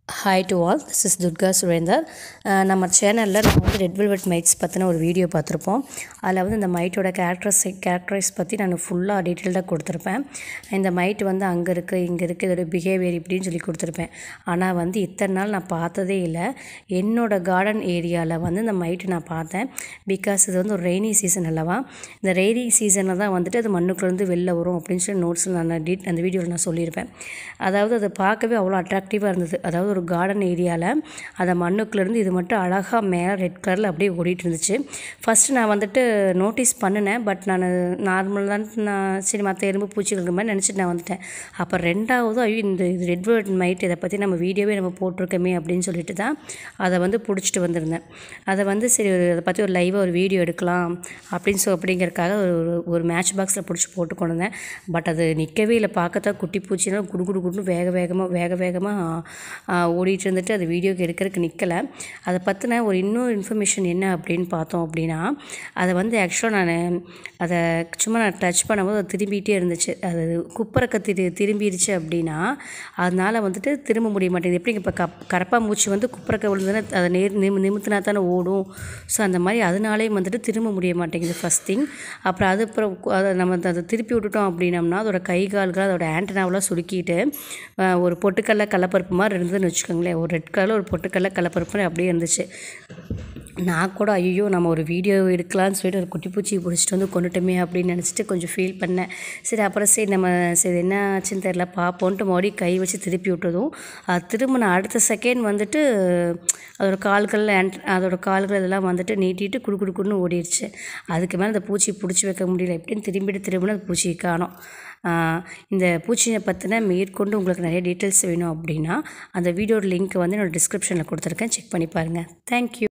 Hi to all, this is Durgasurendhar. நம்ம சேனலில் நம்ம வந்து ரெட் வெல்வெட் மைட்ஸ் பற்றின ஒரு வீடியோ பார்த்துருப்போம். அதில் வந்து இந்த மைட்டோட கேரக்டரைஸ் பற்றி நான் ஃபுல்லாக டீட்டெயில்டாக கொடுத்துருப்பேன். இந்த மைட் வந்து அங்கே இருக்குது இங்கே இருக்குது இதோட பிஹேவியர் இப்படின்னு சொல்லி கொடுத்துருப்பேன். ஆனால் வந்து இத்தனை நாள் நான் பார்த்ததே இல்லை. என்னோடய கார்டன் ஏரியாவில் வந்து இந்த மைட்டு நான் பார்த்தேன். பிகாஸ் இது வந்து ஒரு ரெய்னி சீசன் அல்லவா. இந்த ரெய்னி சீசனில் தான் வந்துட்டு அது மண்ணுக்குள்ளேருந்து வெளில வரும் அப்படின்னு சொல்லி நோட்ஸில் நான் அந்த வீடியோவில் நான் சொல்லியிருப்பேன். அதாவது அதை பார்க்கவே அவ்வளோ அட்ராக்டிவாக இருந்தது. அதாவது ஒரு கார்டன் ஏரியாவில் அந்த மண்ணுக்குள்ளேருந்து இது மட்டும் அழகாக மேலே ரெட் கலரில் அப்படியே ஓடிட்டு இருந்துச்சு. ஃபஸ்ட்டு நான் வந்துட்டு நோட்டீஸ் பண்ணினேன். பட் நான் நார்மல் தான் சரி மற்ற எறும்பு பூச்சிகள் மாதிரி நினச்சிட்டு நான் வந்துட்டேன். அப்போ ரெண்டாவது ஐயோ இது ரெட் வெல்வெட் மைட் இதை பற்றி நம்ம வீடியோவே நம்ம போட்டிருக்கோமே அப்படின்னு சொல்லிட்டு தான் அதை வந்து பிடிச்சிட்டு வந்திருந்தேன். அதை வந்து சரி அதை பற்றி ஒரு லைவாக ஒரு வீடியோ எடுக்கலாம் அப்படிங்கிறதுக்காக ஒரு மேட்ச் பாக்ஸில் பிடிச்சி போட்டு கொண்டு வந்தேன். பட் அது நிற்கவே இல்லை. பார்க்கத்தான் குட்டி பூச்சினா குடுன்னு வேக வேகமாக ஓடிட்டு இருந்துட்டு அது வீடியோக்கு எடுக்கிறதுக்கு நிற்கலை. அதை பற்றின ஒரு இன்னொரு இன்ஃபர்மேஷன் என்ன அப்படின்னு பார்த்தோம் அப்படின்னா, அதை வந்து ஆக்சுவலாக நான் அதை சும்மா நான் டச் பண்ணும்போது அது திரும்பிகிட்டே இருந்துச்சு. அது குப்பரக்க திரும்பிடுச்சு அப்படின்னா அதனால் வந்துட்டு திரும்ப முடிய மாட்டேங்குது. எப்படி இப்போ கரப்பாம்பூச்சி வந்து குப்பரக்க விழுந்துன்னா அதை நிமித்தினா தானே ஓடும். ஸோ அந்த மாதிரி அதனாலே வந்துட்டு திரும்ப முடிய மாட்டேங்குது ஃபஸ்ட் திங். அப்புறம் அதை நம்ம அதை திருப்பி விட்டுட்டோம் அப்படின்னம்னா அதோட கை கால்கள் அதோட ஆண்டனாவெலாம் சுருக்கிட்டு ஒரு பொட்டுக்கடலை கடலப்பருப்பு மாதிரி இருந்ததுன்னு வச்சுக்கோங்களேன். ஒரு ரெட் கலரில் ஒரு பொட்டுக்கடலை கடலப்பருப்பு அப்படியே இருந்துச்சு. நான் கூட ஐயோ நம்ம ஒரு வீடியோ எடுக்கலான்னு சொல்லிட்டு ஒரு குட்டி பூச்சி பிடிச்சிட்டு வந்து கொண்டுட்டோமே அப்படின்னு நினச்சிட்டு கொஞ்சம் ஃபீல் பண்ணேன். அப்புறம் நம்ம என்ன ஆச்சுன்னு தெரில பார்ப்போன்ட்டு மறுபடியும் கை வச்சு திருப்பி விட்டதும் அது திரும்ப நான் அடுத்த செகண்ட் வந்துட்டு அதோட கால்கள் இதெல்லாம் வந்துட்டு நீட்டிட்டு குடுக்குன்னு ஓடிடுச்சு. அதுக்கு மேலே அந்த பூச்சி பிடிச்சி வைக்க முடியல. எப்படின்னு திரும்பினா அந்த பூச்சியை காணோம். இந்த பூச்சியை பற்றின மேற்கொண்டு உங்களுக்கு நிறைய டீட்டெயில்ஸ் வேணும் அப்படின்னா அந்த வீடியோட லிங்க் வந்து என்னோடய டிஸ்கிரிப்ஷனில் கொடுத்துருக்கேன். செக் பண்ணி பாருங்கள். தேங்க்யூ.